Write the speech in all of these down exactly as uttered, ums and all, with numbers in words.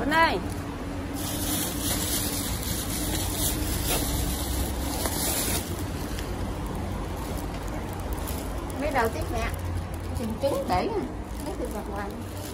Quỳnh ơi. Mấy đầu tiếp mẹ. Trứng trứng để nè. Lấy từ vật ngoài.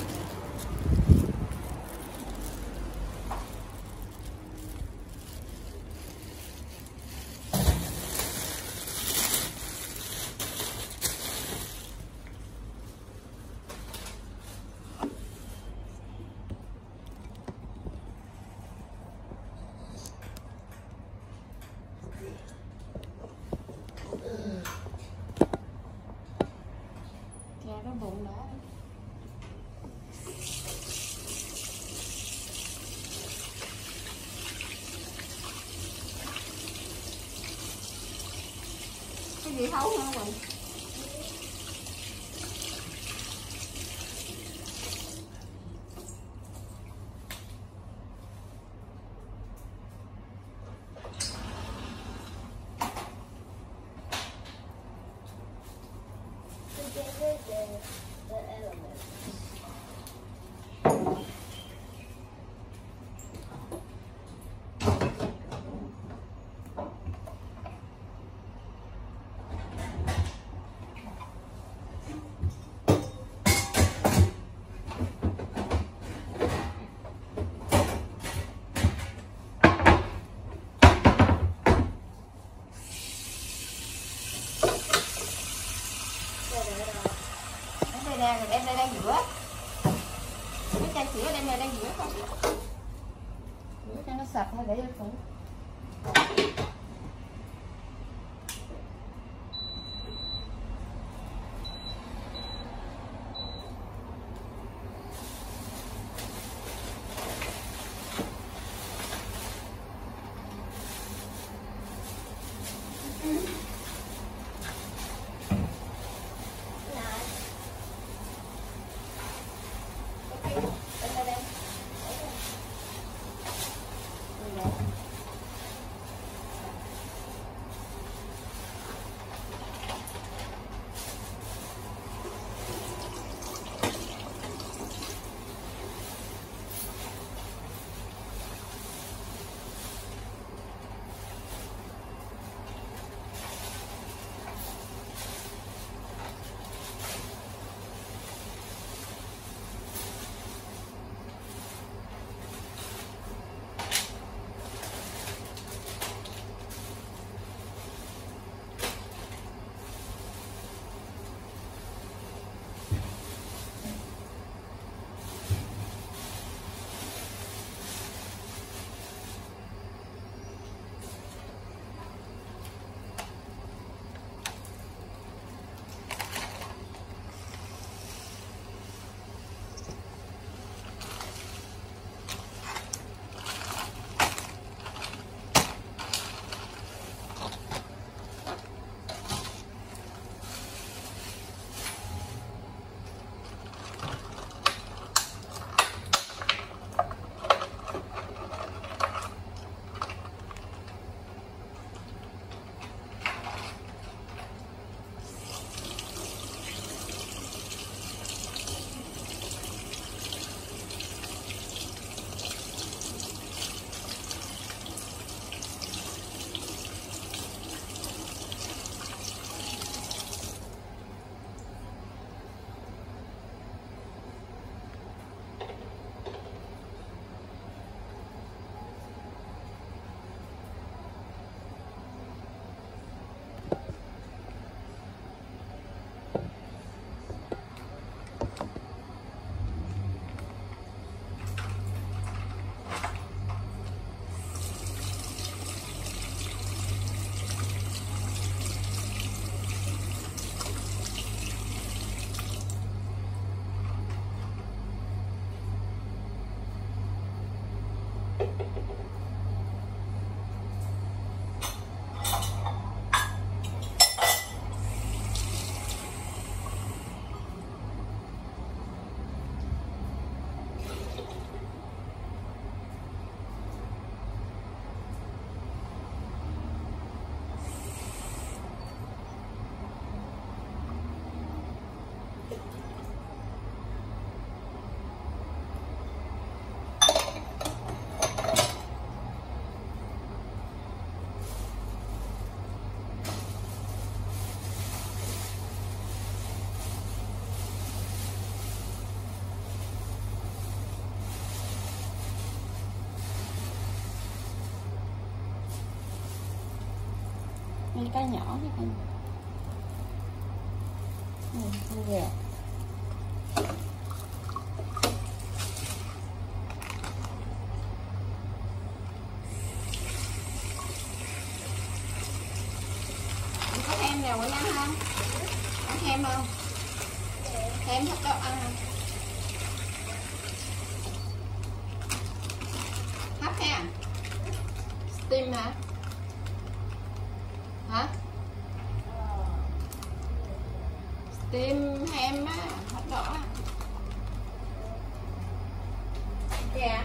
Cái bụng đó. Cái gì thấu hả Quỳnh? Đây rồi đem đây đang rửa. Cái chai sữa đem đây đang rửa không? Rửa cho nó sạch hay để cho phụ. cái nhỏ cái cái như vậy. Có thêm nào ăn không? Ăn thêm không? Thêm hot dog ăn không? Hấp ha? Steam hả? Hả? Steam ham á, hot dog á. Dạ.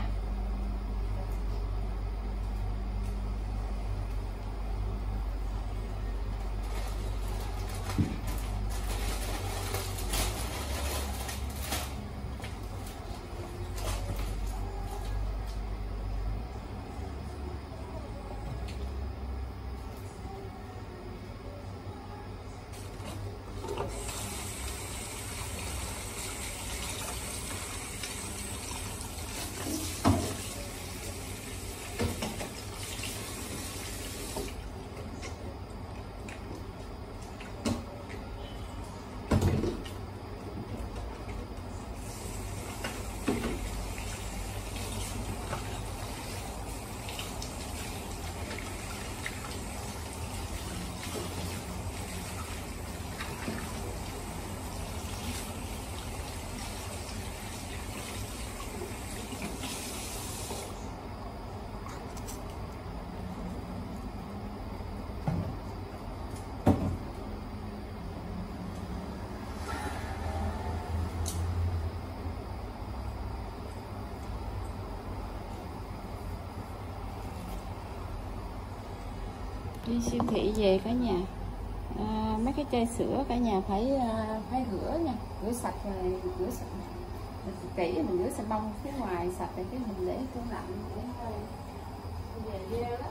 Đi siêu thị về cả nhà à, mấy cái chai sữa cả nhà phải à, phải rửa nha, rửa sạch rồi, rửa sạch kỹ, mình rửa sạch bông phía ngoài sạch rồi cái mình để tủ lạnh để về ghê lắm.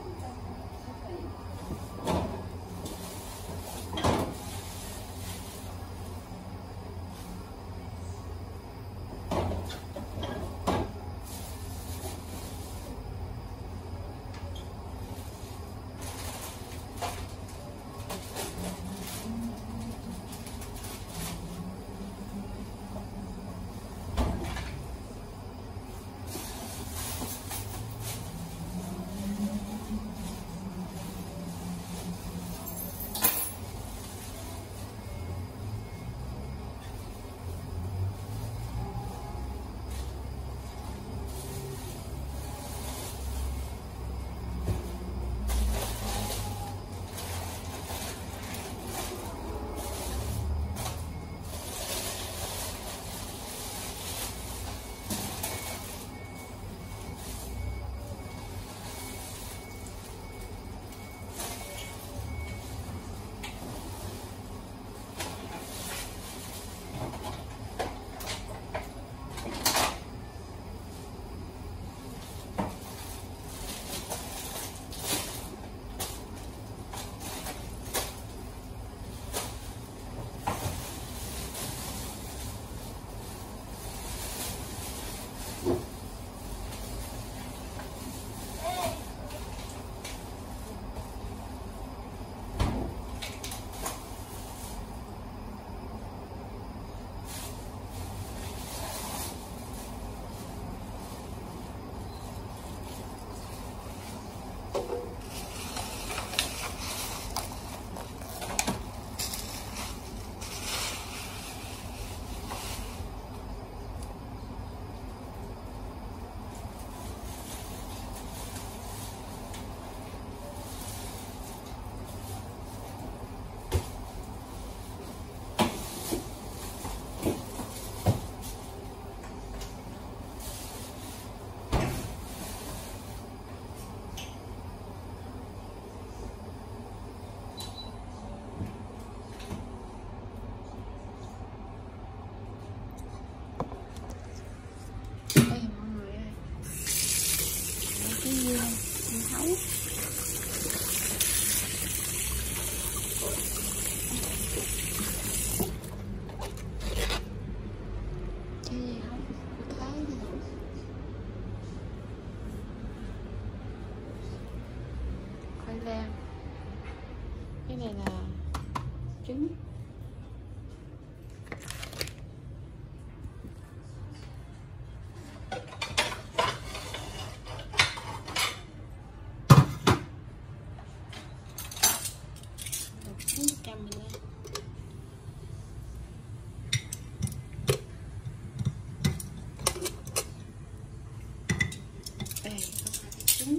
là trứng. Trăm mình lên. Đây có hai trứng.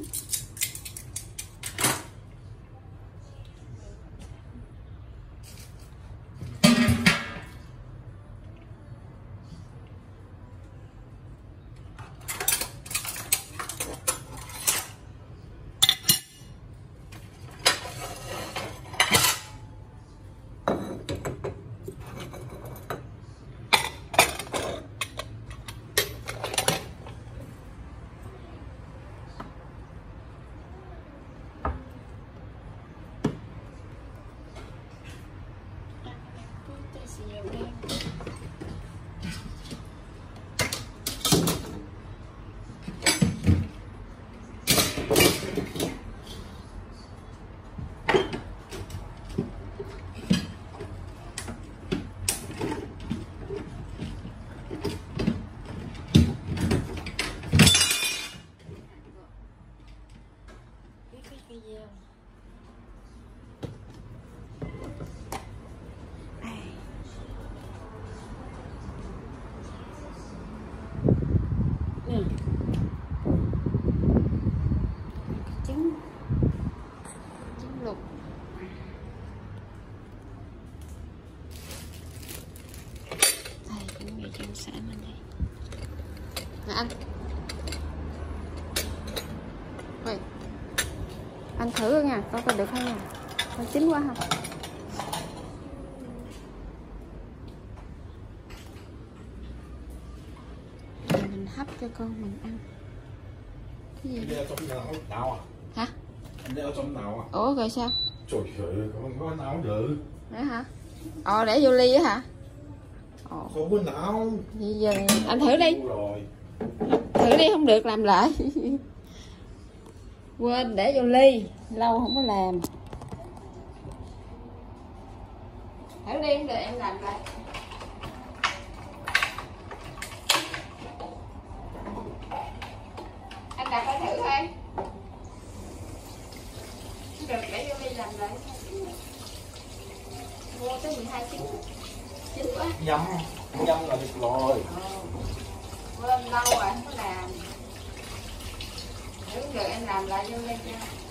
Dầu đen. Cái cái dao. Trứng trứng luộc. Đây cũng người trong xã mình đây nè anh. Vậy anh thử nha, coi coi được không nha, coi chín quá không. Mình hấp cho con mình ăn. Cái gì? Đây ở trong nào à? Hả? Đây ở trong nào à? Ủa rồi sao? Trời ơi, không có não được. Đấy hả? Ờ để vô ly á hả? Ồ. Không có não. Vậy giờ anh thử đi. Rồi. Thử đi, không được làm lại. Quên để vô ly, lâu không có làm. Thử đi, không được em làm lại. Anh đặt phải thử thôi. Không được để vô ly làm lại. Mua tới mười hai trứng. Chín quá. Nhâm, nhâm là được rồi. Quên lâu rồi không có làm. Nếu được em làm lại vô ly cho.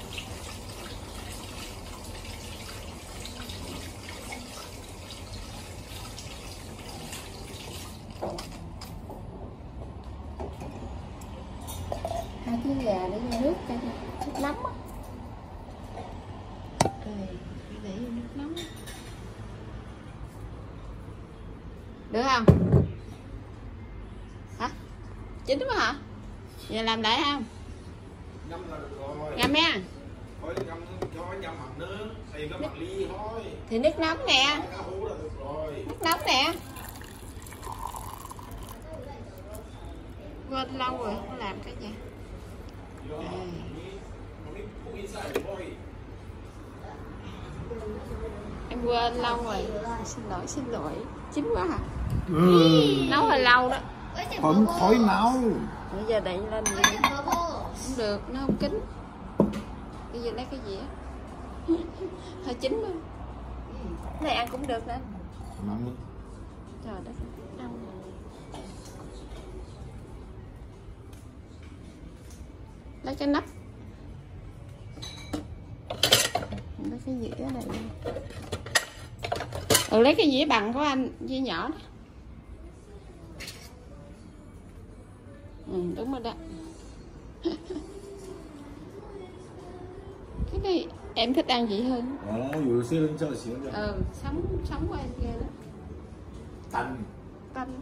Hai cái gà để vô nước cho nước nóng á. Ừ, để vô nước nóng. Được không? Hả? Chín quá hả? Giờ làm lại không? Nhâm là được rồi. Ngâm nha. Thôi nhâm cho nhâm mặt nước, thì có mặt ly thôi. Thì nước nóng nè. Cá hú là được rồi. Nước nóng nè. Quên lâu rồi không làm cái gì. À. Em quên lâu rồi. Xin lỗi, xin lỗi. Chín quá hả? Ừ. Nấu hơi lâu đó. Không khói não. Bây giờ đậy lên vậy. Không được, nó không kín. Bây giờ lấy cái gì á? Hơi chín luôn. Cái này ăn cũng được nữa. Nóng. Trời đất, ăn. Lấy cái nắp. Lấy cái dĩa này. Ừ, lấy cái dĩa bằng của anh, dĩa nhỏ đó. Ừ, đúng rồi đó. Cái này em thích ăn gì hơn? Ồ,有些人就喜欢这样。 Ừ, sống sống của em ghê đó. Tanh. Tanh.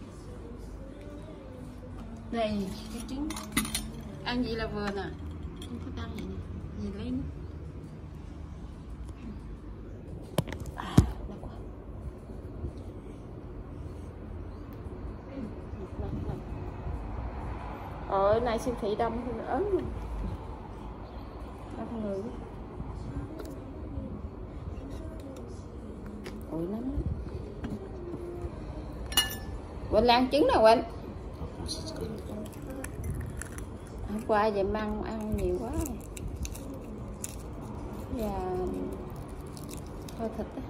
Này, cái trứng. Ăn gì là vừa nè. Không thích ăn vậy nè. Gì lấy nước. À, đau quá. Ở này siêu thị đông thì ớn luôn. Đông người. bụi lắm. Quỳnh ăn trứng nè Quỳnh. Hôm qua vậy măng ăn nhiều quá. Và kho thịt á.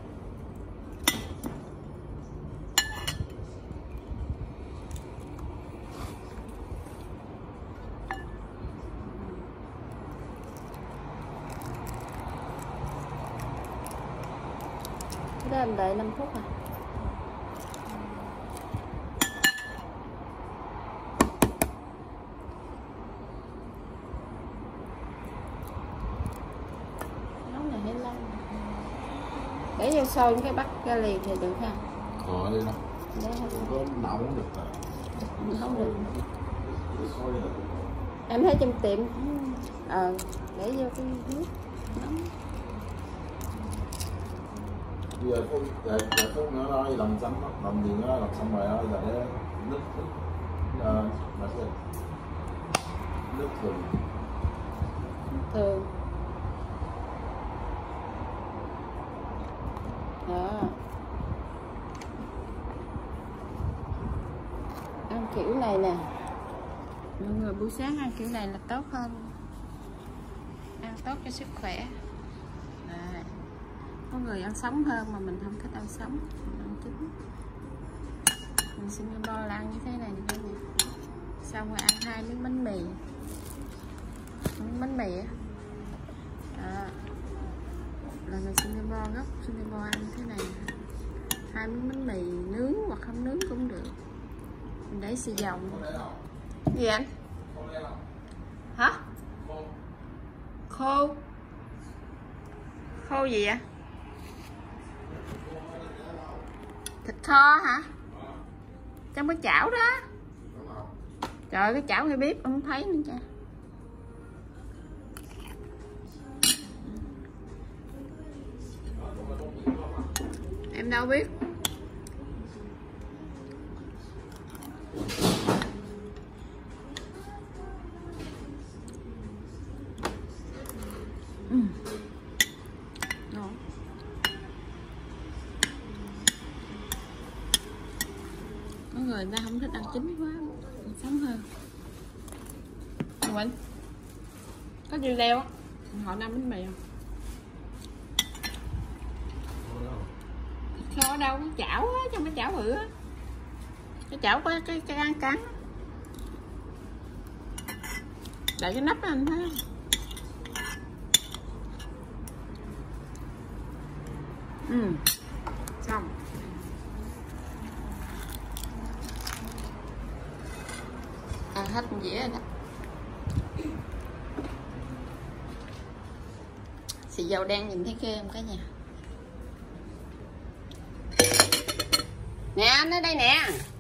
Đó em đợi năm phút à. Nấu này hơi lâu. Để vô sôi cái bắt ra liền thì được ha. Có đi đó. Để có nấu không được à? Không được. Em thấy trong tiệm ờ à, để vô cái nước nóng. Bây giờ phút giờ giờ phút nữa đó làm xong làm gì đó làm xong rồi đó giờ để nước nước uh, mà sẽ nước thường thường đó. Ăn kiểu này nè mọi người, buổi sáng ăn kiểu này là tốt hơn, ăn tốt cho sức khỏe. Đây. Có người ăn sống hơn mà mình không thích ăn sống, mình ăn chín. Mình Singapore là ăn như thế này nè, xong rồi ăn hai miếng bánh mì, miếng bánh mì á, à, là người Singapore, gốc Singapore ăn như thế này, hai miếng bánh mì nướng hoặc không nướng cũng được, mình để xì dầu. Gì anh? Hả? Khô? Khô gì vậy? Thịt kho hả? Trong cái chảo đó. Trời ơi, cái chảo hay bếp không thấy nữa cha. Em đâu biết. Ừ. Ngon. Có người ta không thích ăn chín quá, sống hơn. Quỳnh có dưa leo á, họ năm bánh mì không? Kho đâu, cái chảo á, trong cái chảo bự á, cái chảo có cái cái ăn cắn, đợi cái nắp đó anh thấy không? Ừ, xong. Ăn hết một dĩa rồi đó. Xì dầu đen nhìn thấy ghê không cả nhà? Nè anh ở đây nè.